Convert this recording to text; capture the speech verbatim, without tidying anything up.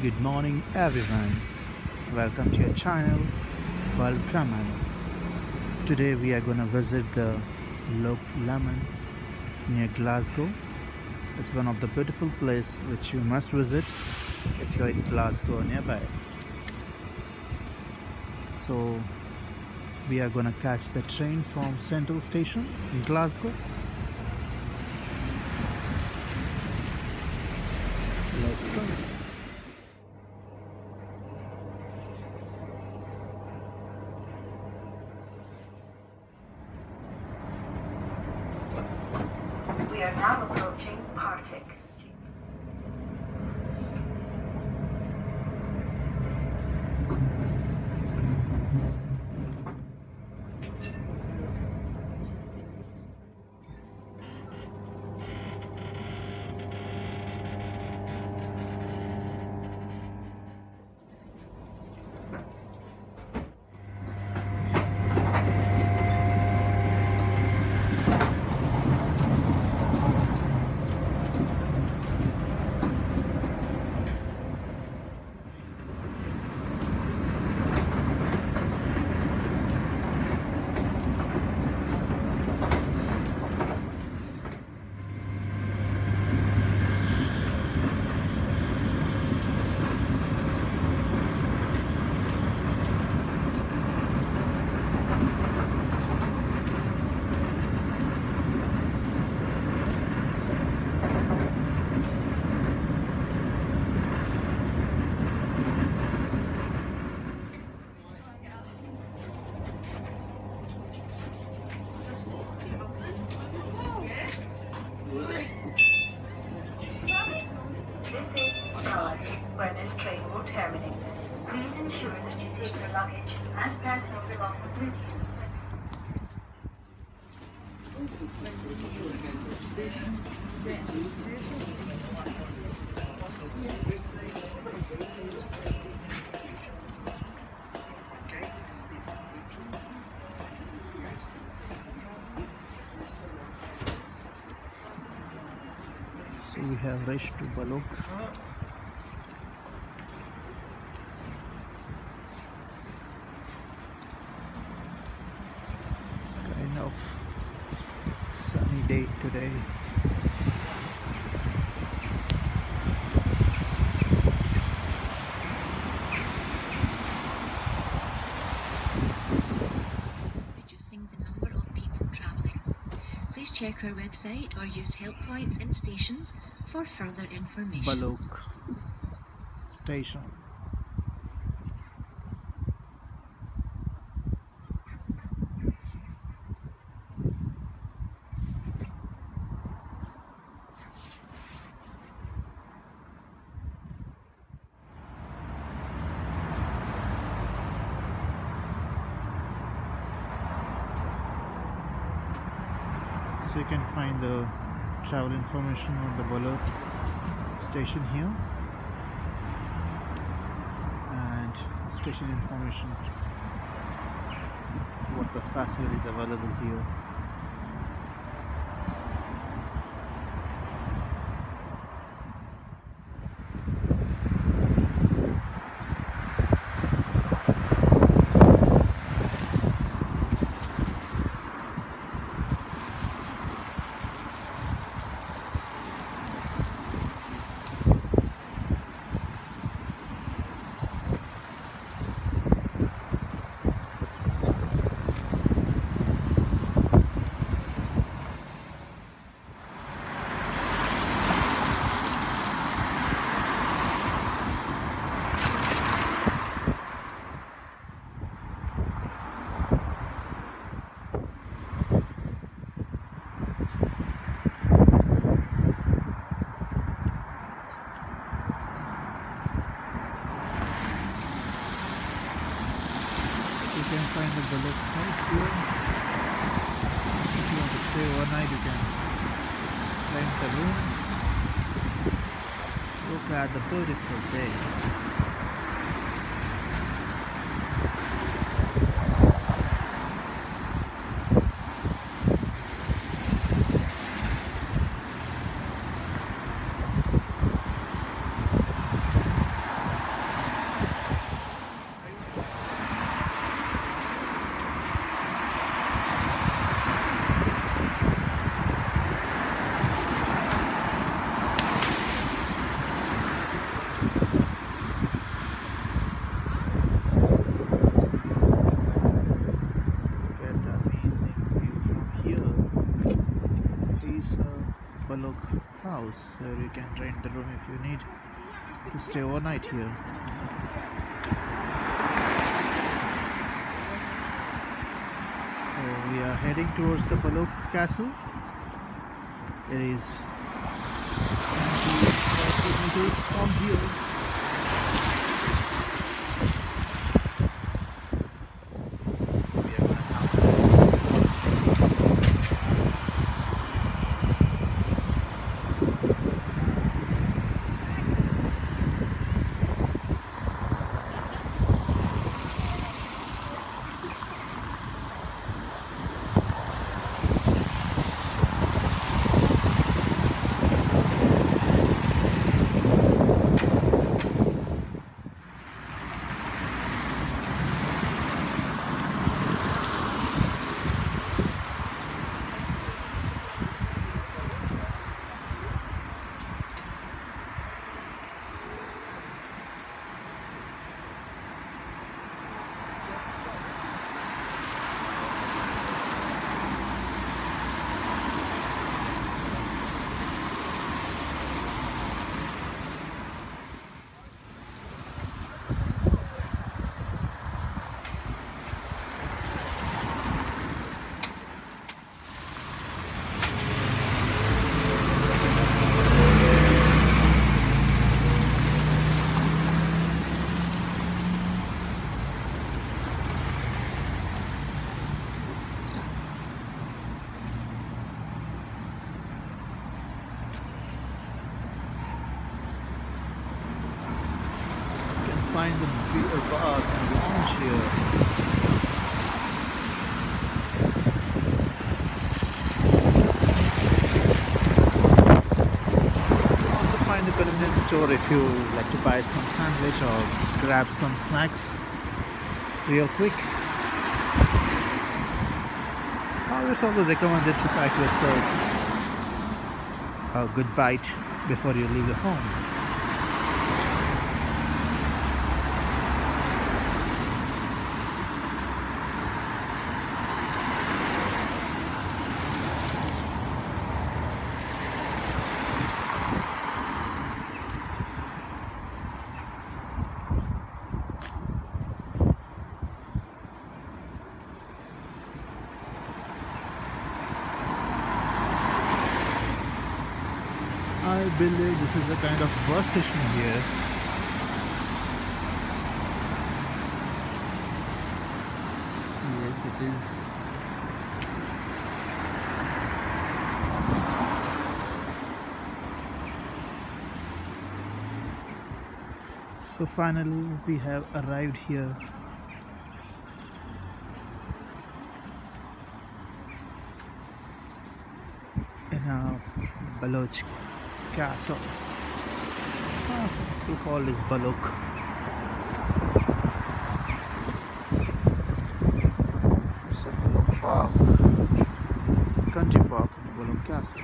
Good morning everyone, welcome to your channel World Brahman. Today we are gonna visit the Loch Lomond near Glasgow. It's one of the beautiful places which you must visit if you're in Glasgow or nearby. So we are gonna catch the train from Central Station in Glasgow. Let's go. We are now approaching Partick. Where this train will terminate. Please ensure that you take your luggage and personal belongings with you. So we have reached to Balloch. It's kind of sunny day today. Reducing the number of people travelling. Please check our website or use help points in stations for further information. Balloch Station. So you can find the travel information on the Balloch station here, and station information, what the facilities available here. You can find the Balloch House here. If you want to stay overnight, you can rent the room. Look at the beautiful day. Look at the amazing view from here. It's a Balloch house where you can rent the room if you need to stay overnight here. So we are heading towards the Balloch Castle. It is twenty meters from here. We are gonna have find the beer bar and lounge here. Also find the convenience store if you like to buy some sandwich or grab some snacks real quick. I always also recommended to pack yourself a good bite before you leave the home. I believe this is a kind of bus station here. Yes, it is. So finally we have arrived here. In our Balloch Castle. Ah, we call this Balloch. It's a Balloch Park, country park in Balloch Castle.